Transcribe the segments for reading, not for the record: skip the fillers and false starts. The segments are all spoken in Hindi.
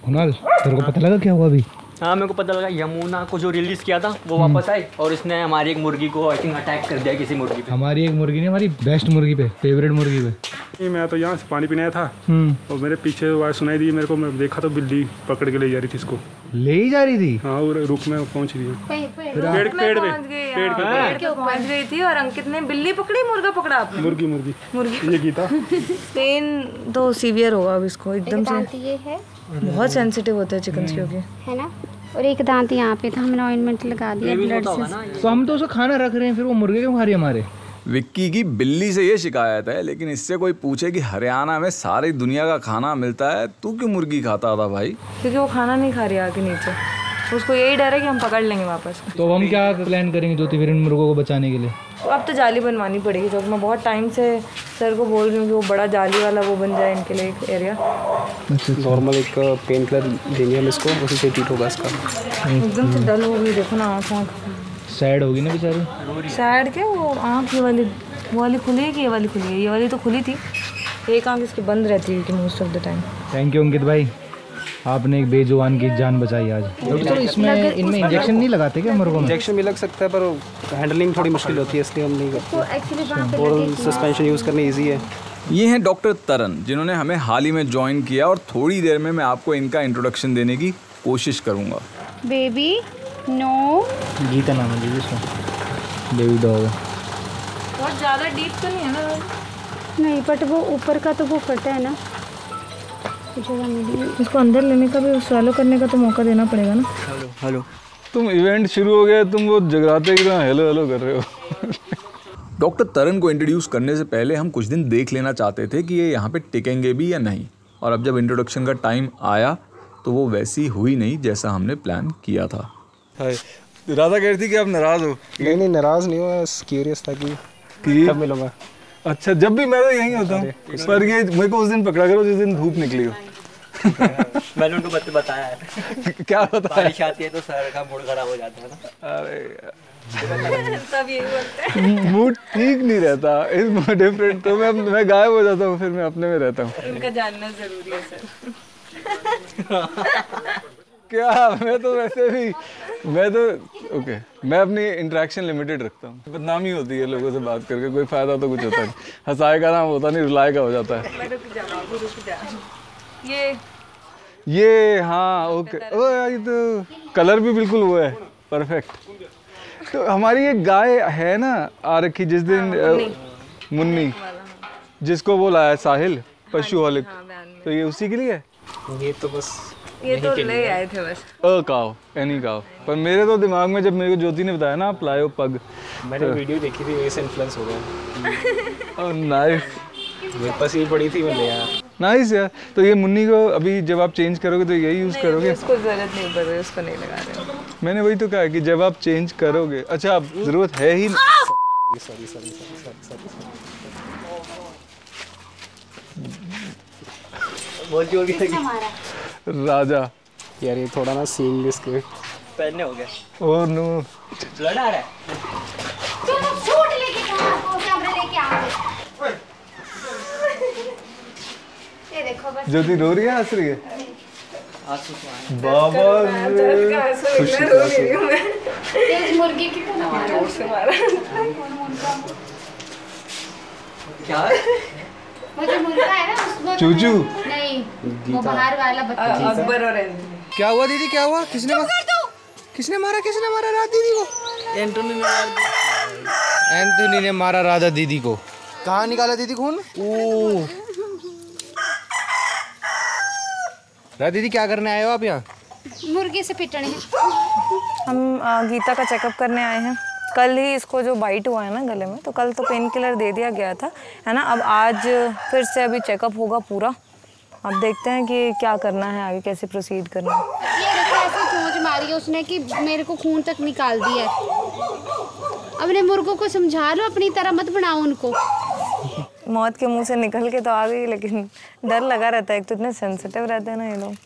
कुणाल, तेरे को पता लगा क्या हुआ अभी? हाँ मेरे को पता लगा, यमुना को जो रिलीज किया था वो वापस आई और इसने हमारी एक मुर्गी को आई थिंक अटैक कर दिया किसी मुर्गी पे। हमारी एक मुर्गी नहीं, हमारी बेस्ट मुर्गी पे, फेवरेट मुर्गी पे। मैं तो यहाँ से पानी पीने आया था और मेरे पीछे आवाज़ सुनाई दी मेरे को। मैं देखा तो बिल्ली पकड़ के ले जा रही थी इसको। ले ही जा रही थी? हाँ और रुक में पहुँच रही है पेड़ पे पहुंच गई थी और अंकित ने बिल्ली पकड़ी, मुर्गा पकड़ा आपने? मुर्गी ये गीता। पेन तो सीवियर होगा अब इसको एकदम से। ये है बहुत सेंसिटिव होते हैं चिकन क्योंकि, है ना। और एक दांत यहाँ पे था, हमने ऑइंटमेंट लगा दिया ब्लड से। तो हम तो उसको खाना रख रहे हैं, फिर वो मुर्गे क्यों खा रही है हमारे? विक्की की बिल्ली से ये शिकायत है, लेकिन इससे कोई पूछे कि हरियाणा में सारी दुनिया का खाना मिलता है, तू क्यों मुर्गी खाता था भाई? क्योंकि वो खाना नहीं खा रही आके नीचे, उसको यही डर है कि हम पकड़ लेंगे वापस। तो हम क्या प्लान करेंगे ज्योति फिर इन मुर्गों को बचाने के लिए? तो अब तो जाली बनवानी पड़ेगी, तो मैं बहुत टाइम से सर को बोल रही हूँ कि वो बड़ा जाली वाला वो बन जाए इनके लिए एक एरिया। नॉर्मल एक पेन किलर देंगे हम इसको, उसी से ट्रीट होगा इसका। एकदम से डल हो गई, देखो ना आँख सैड होगी ना बेचारी। सैड क्या, वो आँख ये वाली खुली है कि ये वाली खुली है? ये वाली तो खुली थी, एक आँख इसकी बंद रहती है most of the time. Thank you Ankit भाई, आपने एक बेजुबान की जान बचाई आज। डॉक्टर इसमें इनमें इंजेक्शन नहीं लगाते क्या मुर्गों में? इंजेक्शन भी लग सकता है पर हैंडलिंग थोड़ी मुश्किल होती है, इसलिए हम नहीं करते। और सस्पेंशन यूज़ करना ईजी है। ये हैं डॉक्टर तरन, जिन्होंने हमें हाल ही में ज्वाइन किया और थोड़ी देर में मैं आपको इनका इंट्रोडक्शन देने की कोशिश करूँगा। बेबी नो, गीता नाम है जी इसका, बेबी डॉग। बहुत ज़्यादा डीप तो नहीं है ना? नहीं बट वो ऊपर का तो वो फटा है ना, इसको अंदर लेने का भी, स्वैलो करने का तो मौका देना पड़ेगा ना। हेलो तुम इवेंट शुरू हो गया, तुम वो जगराते की तरह हेलो हेलो कर रहे हो। डॉक्टर तरन को इंट्रोड्यूस करने से पहले हम कुछ दिन देख लेना चाहते थे कि ये यहाँ पे टिकेंगे भी या नहीं, और अब जब इंट्रोडक्शन का टाइम आया तो वो वैसी हुई नहीं जैसा हमने प्लान किया था। राधा कह रही थी कि आप नाराज़ हो? नहीं नाराज़ नहीं हो, क्यूरियस था कि कब मिलूंगा। अच्छा, जब भी मैं तो यहीं होता हूँ, पर ये मेरे को उस दिन पकड़ा करो जिस दिन धूप निकली हो। मैंने उनको बताया है। क्या बताया? बारिश आती है तो सर का मूड खराब हो जाता है ना। अरे सब यही बोलते हैं, मूड ठीक नहीं रहता, इस डिफरेंट तो मैं गायब हो जाता हूँ, फिर मैं अपने में रहता हूँ। उनका जानना जरूरी है सर। क्या, मैं तो वैसे भी ओके, मैं अपनी इंटरेक्शन लिमिटेड रखता हूँ। बदनामी होती है लोगों से बात करके, कोई फायदा तो कुछ होता नहीं। हंसाए का नाम होता नहीं, रुलाए का हो जाता है। रुक जा। ये हाँ ओके, ओ ये तो कलर भी बिल्कुल वो है, परफेक्ट। तो हमारी एक गाय है ना आ रखी जिस दिन, मुन्नी, जिसको वो लाया साहिल पशु हॉलिक, तो ये उसी के लिए? ये तो बस ये तो ले आए थे बस। काव, एनी काव। पर मेरे तो दिमाग में जब मेरे को ज्योति ने बताया ना आप लाए हो पग, मैंने वीडियो देखी थी, वैसे इन्फ्लुएंस हो गया। नाइस, मेरे पास ये पड़ी थी, मैं ले आया। नाइस यार। तो ये मुन्नी को अभी जब आप चेंज करोगे तो यही यूज़ करोगे? उसको जरूरत नहीं पड़ रही, उसको नहीं लगा रहे। मैंने वही तो कहा कि जब आप चेंज करोगे, अच्छा अब जरूरत है ही सॉरी राजा यार, ये थोड़ा ना सीइंग इसके पहनने हो गया। ओह नो, ब्लड आ रहा है। तुम शूट लेके कैमरा लेके आओ। ये देखो बस, ज्योति रो रही है, हंस रही है? बाबा तेज मुर्गी की तो ना जोर से मारा। क्या वो जो मुर्गा है ना उसको चूचू नहीं, वो बाहर वाला बच्चा अकबर और क्या हुआ दीदी, क्या हुआ? किसने मारा राधा दीदी को? एंथोनी ने मारा राधा दीदी को। कहाँ निकाला दीदी खून? ओह राधा दीदी, क्या करने आए हो आप यहाँ? मुर्गे से पिटने हैं। हम गीता का चेकअप करने आए हैं। कल ही इसको जो बाइट हुआ है ना गले में, तो कल तो पेन किलर दे दिया गया था, है ना। अब आज फिर से अभी चेकअप होगा पूरा। अब देखते हैं कि क्या करना है आगे, कैसे प्रोसीड करना है। ये देखो ऐसे चोंच मारी है उसने कि मेरे को खून तक निकाल दिया है। अपने मुर्गों को समझा लो, अपनी तरह मत बनाओ उनको। मौत के मुंह से निकल के तो आ गई, लेकिन डर लगा रहता है। एक तो इतने सेंसिटिव रहते हैं ना ये लोग।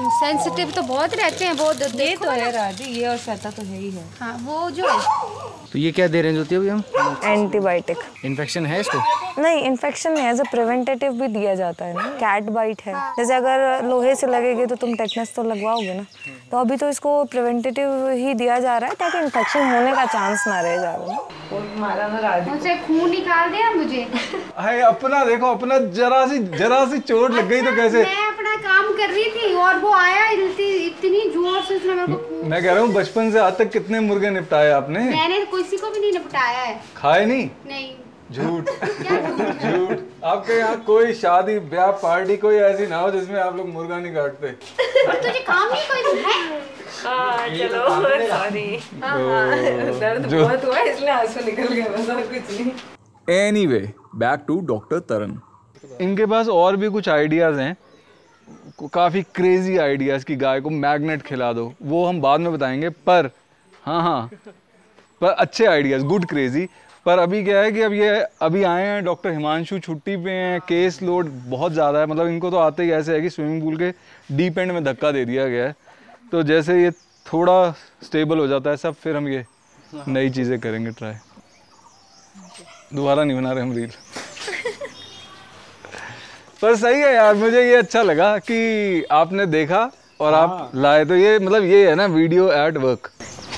सेंसिटिव तो बहुत रहते हैं, बहुत ये तो है राजी, ये और श्वेता तो है ही है। हाँ वो जो है। तो ये क्या दे रहे हैं ज्योति अभी हम? एंटीबायोटिक। इन्फेक्शन है इसको? नहीं, इन्फेक्शन नहीं, एज अ प्रिवेंटेटिव भी दिया जाता है ना। कैट बाइट है, जैसे अगर लोहे से लगेगी तो तुम टेटनस तो लगवाओगे ना, तो अभी तो इसको प्रिवेंटेटिव ही दिया जा रहा है ताकि इन्फेक्शन होने का चांस ना रह जाए। मुझसे खून निकाल दिया मुझे। हाय अपना देखो, अपना जरा सी चोट लग गई तो कैसे? मैं अपना काम कर रही थी और वो आया इतनी जोर से, उसने मेरे को। मैं कह रहा हूँ बचपन से आज तक कितने मुर्गे निपटाए आपने? मैंने किसी को भी नहीं निपटाया है। खाए नहीं? नहीं। झूठ। झूठ। आपके यहाँ कोई शादी ब्याह पार्टी कोई ऐसी ना हो जिसमें आप लोग मुर्गा नहीं काटते? और तुझे काम नहीं कोई है? चलो सॉरी, दर्द बहुत हुआ इसलिए आंसू निकल गए, बस और कुछ नहीं। Anyway, back to doctor Taran. इनके पास और भी कुछ आइडियाज हैं, काफ़ी क्रेजी आइडियाज़ कि गाय को मैग्नेट खिला दो, वो हम बाद में बताएंगे। पर हाँ पर अच्छे आइडियाज़, गुड क्रेजी। पर अभी क्या है कि अभी आए हैं डॉक्टर हिमांशु, छुट्टी पे हैं, केस लोड बहुत ज़्यादा है। मतलब इनको तो आते ही ऐसे है कि स्विमिंग पूल के डीप एंड में धक्का दे दिया गया है। तो जैसे ये थोड़ा स्टेबल हो जाता है सब, फिर हम ये नई चीज़ें करेंगे ट्राई। दोबारा नहीं बना रहे हम रील। पर सही है यार, मुझे ये अच्छा लगा कि आपने देखा और आप लाए। तो ये मतलब ये है ना, वीडियो एट वर्क।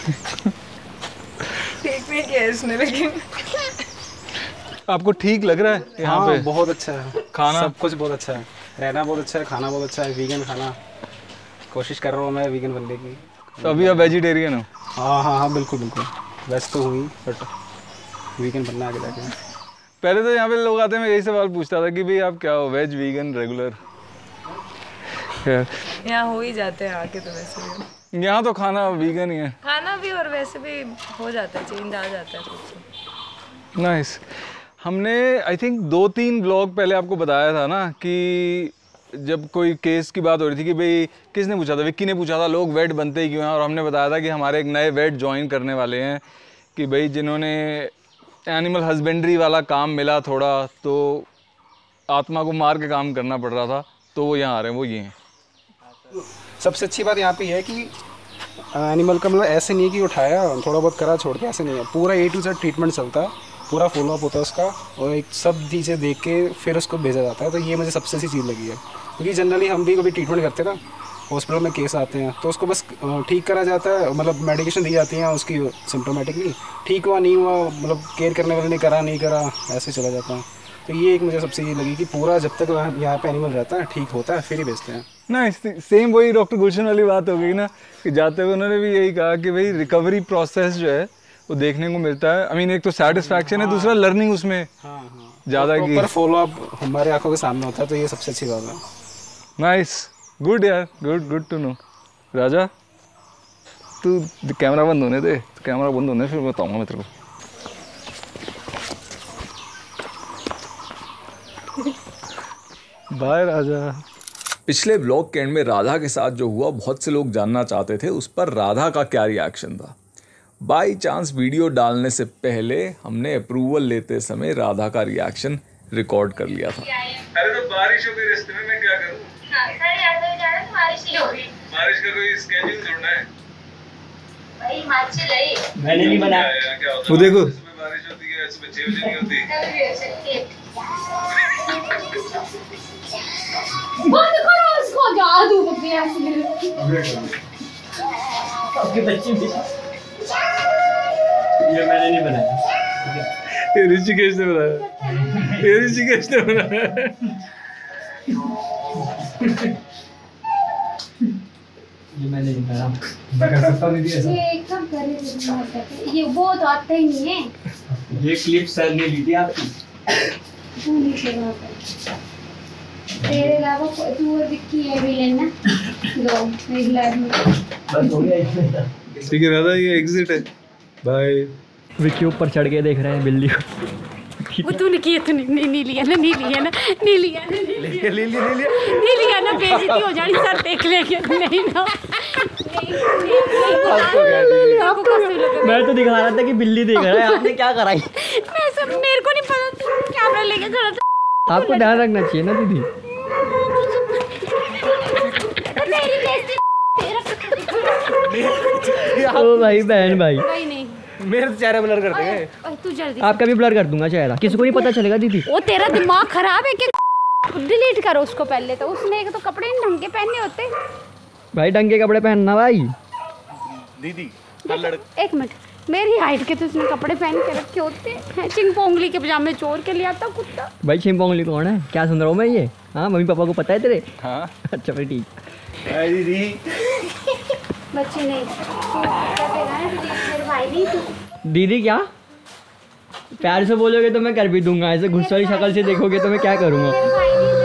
ठीक नहीं किया इसने, लेकिन आपको ठीक लग रहा है यहाँ पे? बहुत अच्छा है, खाना सब कुछ बहुत अच्छा है, रहना बहुत अच्छा है, खाना बहुत अच्छा है, वीगन खाना कोशिश कर रहा हूँ मैं वीगन बनने की। तो अभी आप वेजिटेरियन हो? हाँ बिल्कुल बिल्कुल, वैसे तो हुई बट वीगन बनना आगे जाके। पहले तो यहाँ पे लोग आते हैं, मैं यही सवाल पूछता था कि भाई आप क्या हो, वेज वीगन रेगुलर? यहाँ हो ही जाते हैं आके, तो वैसे भी यहाँ तो खाना वीगन ही है, खाना भी और वैसे भी हो जाता है, चेंज आ जाता है कुछ। नाइस। हमने आई थिंक 2-3 ब्लॉग पहले आपको बताया था ना कि जब कोई केस की बात हो रही थी कि भाई किसने पूछा था, विक्की ने पूछा था लोग वेट बनते ही क्यों हैं, और हमने बताया था कि हमारे एक नए वेट ज्वाइन करने वाले हैं कि भाई जिन्होंने एनिमल हस्बेंड्री वाला काम मिला थोड़ा, तो आत्मा को मार के काम करना पड़ रहा था, तो वो यहाँ आ रहे हैं, वो ये हैं। सबसे अच्छी बात यहाँ पे है कि एनिमल का मतलब ऐसे नहीं है कि उठाया थोड़ा बहुत करा छोड़ के, ऐसे नहीं है, पूरा A to Z ट्रीटमेंट चलता है, पूरा फॉलो अप होता है उसका, और एक सब चीज़ें देख के फिर उसको भेजा जाता है। तो ये मुझे सबसे अच्छी चीज़ लगी है, क्योंकि जनरली हम भी कभी ट्रीटमेंट करते ना, हॉस्पिटल में केस आते हैं तो उसको बस ठीक करा जाता है, मतलब मेडिकेशन दी जाती है उसकी सिम्टोमेटिकली, ठीक हुआ नहीं हुआ, मतलब केयर करने वाले ने करा नहीं करा, ऐसे चला जाता है। तो ये एक मुझे सबसे ये लगी कि पूरा जब तक यहाँ पे एनिमल रहता है ठीक होता है फिर ही बेचते हैं ना। सेम वही डॉक्टर गुलशन वाली बात हो गई ना कि जाते हुए उन्होंने भी यही कहा कि भाई रिकवरी प्रोसेस जो है वो देखने को मिलता है। आई मीन एक तो सेटिस्फैक्शन है, दूसरा लर्निंग उसमें ज़्यादा की, पर फॉलो अप हमारे आंखों के सामने होता है, तो ये सबसे अच्छी बात है। नाइस, गुड यार, गुड टू नो। राजा तू कैमरा बंद होने दे, कैमरा बंद होने फिर बताऊंगा मैं तेरे को। बाय राजा। पिछले ब्लॉग के एंड में राधा के साथ जो हुआ बहुत से लोग जानना चाहते थे, उस पर राधा का क्या रिएक्शन था। बाई चांस वीडियो डालने से पहले हमने अप्रूवल लेते समय राधा का रिएक्शन रिकॉर्ड कर लिया था। अरे तो बारिश हो गई रास्ते में, मैं क्या करूं? बारिश ही हो गई। बारिश का कोई स्केड्यूल थोड़ा है भाई, मैंने नहीं बनाया। वो देखो बारिश होती है, सुबह 6 बजे नहीं होती। बंद करो उसको, जादू बकरी ऐसे आपके बच्चे भी, ये मैंने नहीं बनाया, ये ऋषिकेश ने बनाया, ये ऋषिकेश ने बनाया। ये मैंने नहीं बनाया, मैं कर सकता नहीं ऐसा। ये कब करे, ये वो तो आता ही नहीं है। ये क्लिप सर ने ली थी आपकी, तेरे अलावा तू और विक्की है विलेन ना, दो मेरी लाइफ में बस हो गया इसमें। ठीक है राधा, ये एग्जिट है, बाय। विक्की ऊपर चढ़ के देख रहे हैं बिल्ली को। वो तूने किया तो नहीं लिया ना, नहीं लिया ना, नहीं लिया ना, नहीं लिया ना, बेइज्जती हो जानी, सर देख लेंगे। नहीं ना, मैं तो दिखा रहा था कि बिल्ली देख रहा है, आपने क्या कराई? मैं सब मेरे को नहीं पता, कैमरा लेके खड़ा था। आपको ध्यान रखना चाहिए ना दीदी। ओ भाई बहन भाई, नहीं मेरे तो चेहरा ब्लर कर देंगे। ओए, तू जल्दी आपका भी ब्लर कर दूंगा चेहरा, किसी को नहीं पता चलेगा दीदी। वो तेरा दिमाग खराब है क्या? डिलीट करो उसको पहले तो। उसने एक तो कपड़े नहीं ढंग के पहने होते। भाई ढंग के कपड़े पहनना भाई। दीदी एक मिनट, मेरी हाइट के तो इसने कपड़े पहन के रखे होते हैं। चिंपोंगली के पजामे चोर के लिए आता कुत्ता। भाई छिमपोंगली कौन है? क्या सुन रहा हूँ मैं ये? हाँ मम्मी पापा को पता है तेरे? हाँ अच्छा भाई ठीक। दीदी बच्चे नहीं मेरे भाई नहीं तू। दीदी क्या? प्यार से बोलोगे तो मैं कर भी दूंगा, ऐसे गुस्से वाली शक्ल से देखोगे तो मैं क्या करूँगा? मेरे भाई नहीं